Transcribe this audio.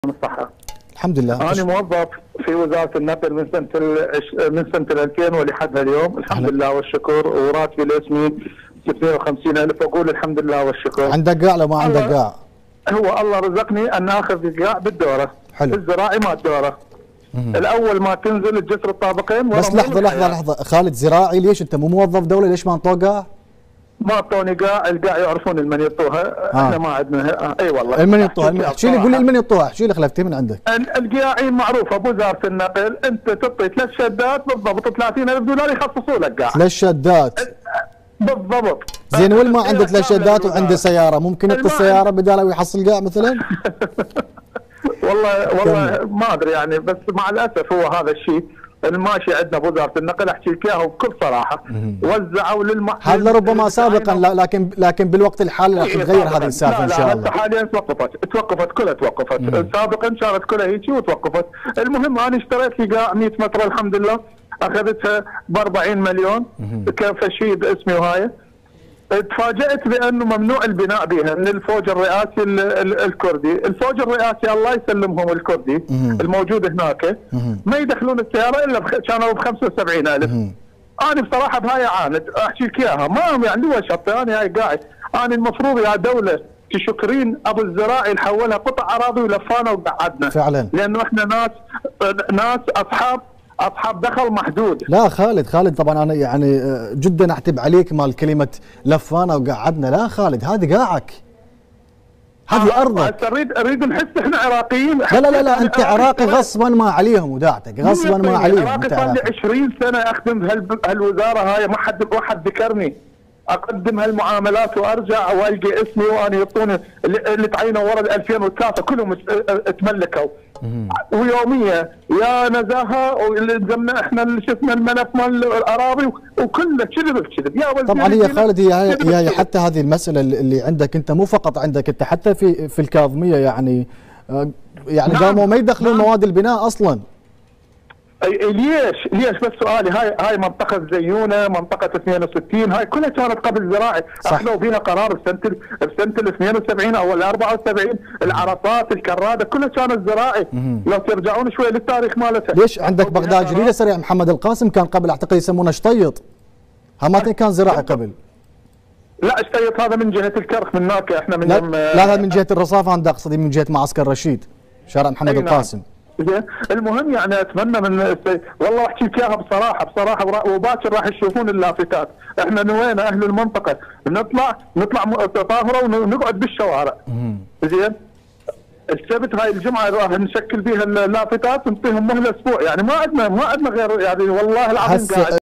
الصحة. الحمد لله. أنا موظف في وزارة النقل من سنة 2000 ولحد اليوم، الحمد لله والشكر، وراتبي الاسمي 650,000. أقول الحمد لله والشكر. عندك قاع لو ما عندك قاع؟ هو الله رزقني أن آخذ قاع بالدورة. حلو. الزراعي ما الدورة. الأول ما تنزل الجسر الطابقين. بس لحظة خالد، زراعي ليش أنت مو موظف دولة؟ ليش ما أنطوك قاع؟ ما اعطوني قاع، القاع يعرفون المن يعطوها، احنا ما عندنا. اي والله المن يعطوها. احكي لي، قول لي المن يعطوها، احكي لي خلفتي من عندك. القاعين معروفه بوزاره النقل، انت تعطي 3 شدات بالضبط $30,000 يخصصوا لك قاع. 3 شدات بالضبط. زين، وين ما عنده 3 شدات وعنده سياره ممكن يعطي السياره بداله ويحصل قاع مثلا؟ والله ما ادري يعني، بس مع الاسف هو هذا الشيء الماشي عندنا بوزاره النقل. احكي لك اياها بكل صراحه، وزعوا للمحل. هذا ربما سابقا، لكن بالوقت الحالي راح تتغير هذه السالفه ان شاء الله. لا حاليا توقفت كلها توقفت. سابقا كانت كلها هيك وتوقفت. المهم انا اشتريت لي قاع 100 متر الحمد لله، اخذتها ب 40 مليون كفشي باسمي. وهاي تفاجأت بانه ممنوع البناء بها من الفوج الرئاسي الكردي. الفوج الرئاسي الله يسلمهم الكردي الموجود هناك ما يدخلون السياره الا كانوا ب 75,000. انا بصراحه بهاي عاند، احكي لك اياها، ما يعني هو شطي. انا هاي قاعد، انا المفروض يا دوله تشكرين ابو الزراعي اللي حولها قطع اراضي ولفانا وقعدنا فعلا، لانه احنا ناس اصحاب دخل محدود. لا خالد طبعا انا يعني جدا اعتب عليك مال كلمه لفانا وقعدنا. لا خالد، هذه قاعك، هذه ارضك. اريد نحس احنا عراقيين. لا انت عراقي غصبا ما عليهم وداعتك، غصبا ما عليهم. عراقي صار لي 20 سنه اخدم هالوزاره هاي، ما حد ذكرني. اقدم هالمعاملات وارجع والقي اسمي وانا يعطوني اللي تعينوا ورا 2003 كلهم تملكوا. ويوميه يا نزاهه والزمنا احنا شو اسمه الملف مال الاراضي وكله كذب يا ولد. طبعا هي خالد، هي حتى هذه المساله اللي عندك انت، مو فقط عندك انت، حتى في الكاظميه يعني قاموا ما يدخلون مواد البناء اصلا. ليش بس سؤالي، هاي منطقه الزيونه، منطقه 62، هاي كلها كانت قبل زراعي. اخذوا فيها قرار بسنه ال 72 او ال 74. العرفات، الكراده، كلها كانت زراعي. لو ترجعون شوي للتاريخ مالتها. ليش عندك بغداد جديده سريع محمد القاسم كان قبل اعتقد يسمونه شطيط، هماتين كان زراعي قبل. لا شطيط هذا من جهه الكرخ من هناك، احنا من لا هذا من جهه الرصافه، انا اقصد من جهه معسكر رشيد شارع محمد القاسم. زين، المهم يعني اتمنى والله احكي لك اياها بصراحه وباكر راح تشوفون اللافتات. احنا نوينا اهل المنطقه نطلع تظاهره ونقعد بالشوارع. زين، السبت هاي الجمعه راح نشكل فيها اللافتات، نعطيهم مهله اسبوع. يعني ما عندنا غير، يعني والله العظيم قاعد